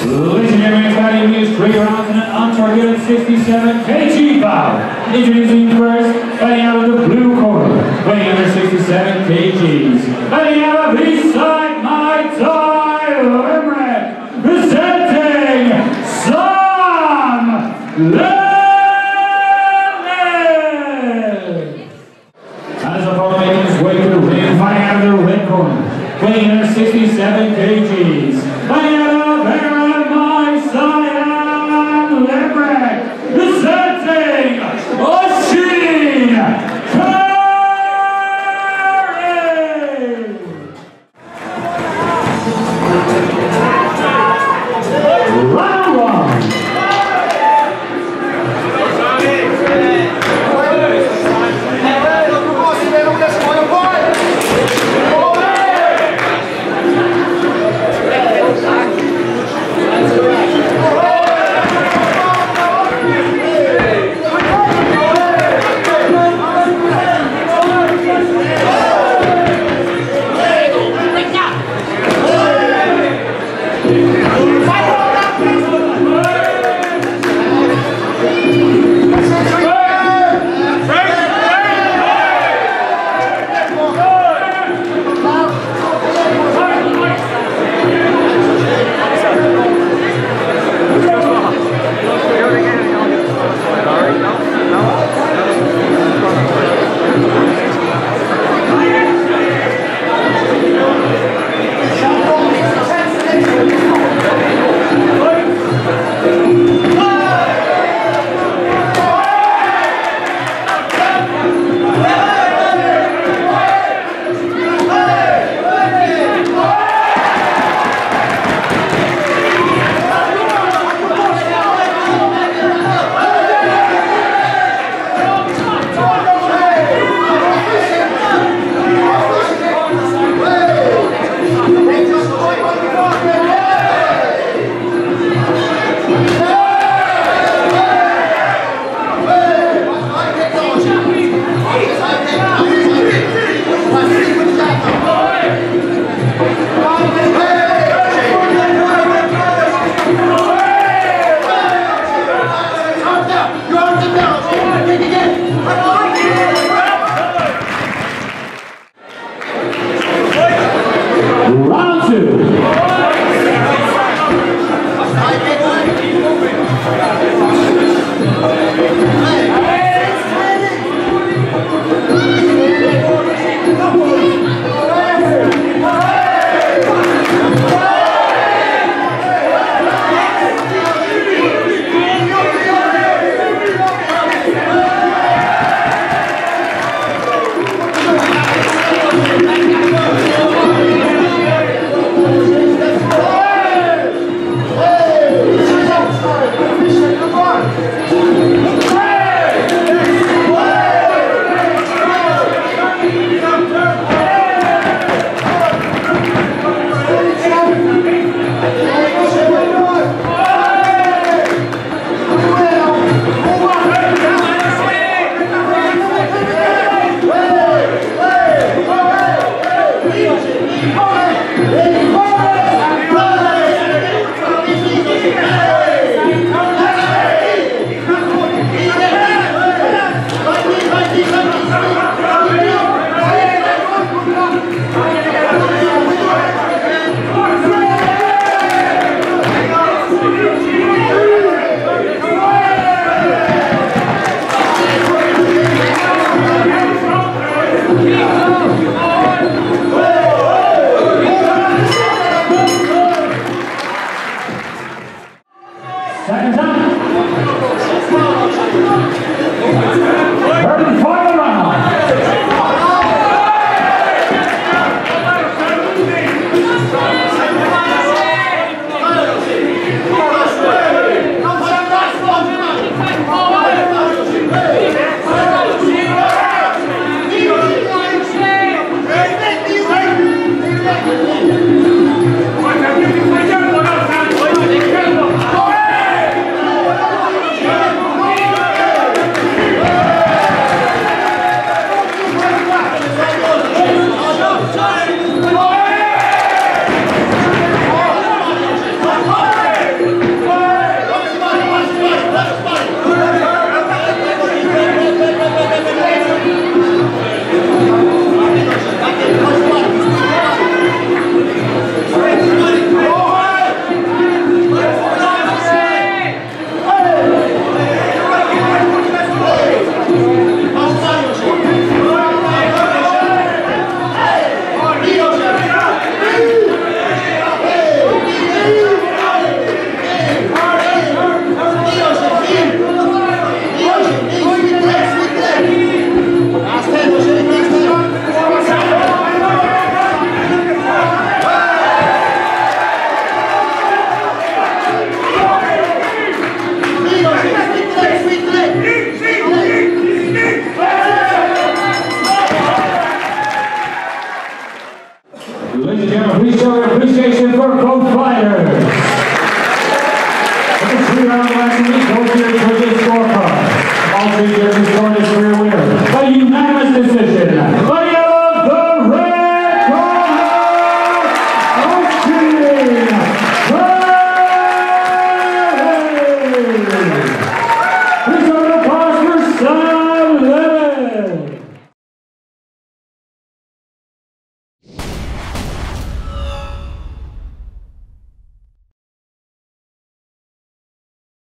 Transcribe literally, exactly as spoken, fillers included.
Ladies and gentlemen, fighting news, three rounds in an Unforgiven sixty-seven kilogram bout. Introducing first, fighting out of the blue corner, weighing under sixty-seven kilograms. Fighting out of Eastside, Muay, Limerick, presenting some Lillis. As opponent making his way to the ring, fighting out of the red corner, weighing under sixty-seven kilograms. Fighting out of EireMuaySiam, Limerick, presenting Oisin Carey. Round one. Round two. Second time. Third and final round. and gentlemen, please show your appreciation for both fighters. With the three-round action, we go to your judges score